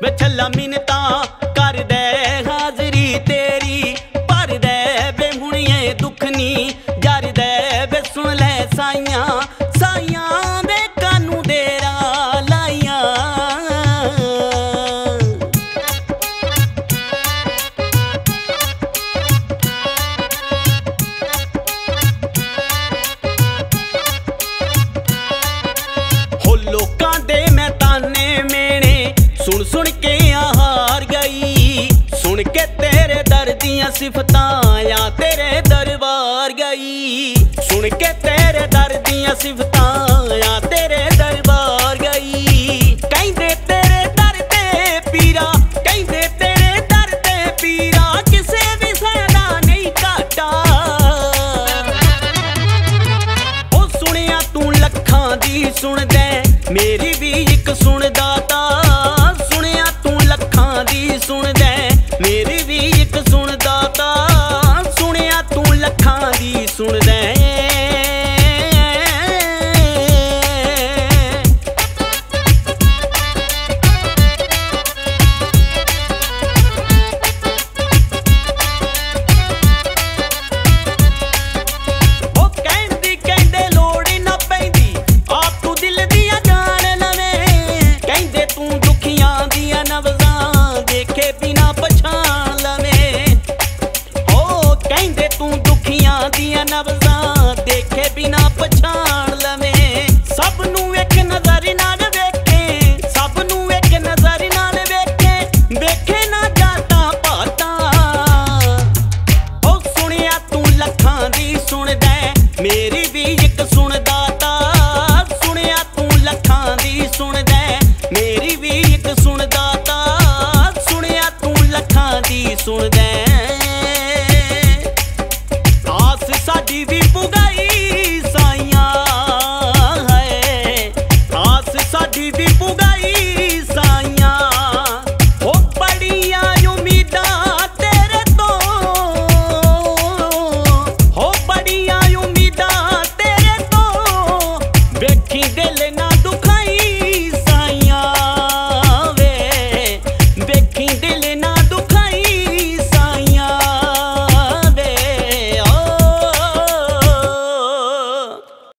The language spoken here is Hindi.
छला मिन्नता कर दे हाजरी तेरी, भर दे बे हुणिए दुख नी जर दे बे सुन ले साइयां साइयां दे कानू देरा लाइयां। हो लोकां दे मैं ताने मेने सुन सुन के हार गई, सुन के तेरे दर दियां सिफतां या तेरे दरबार गई, सुन के तेरे दर दियां सिफतां या तेरे दरबार गई। कहंदे तेरे दर ते पीरा, कहंदे तेरे दर ते पीरा किसे भी सादा नहीं घाटा। ओ सुनिया तू लखां दी सुन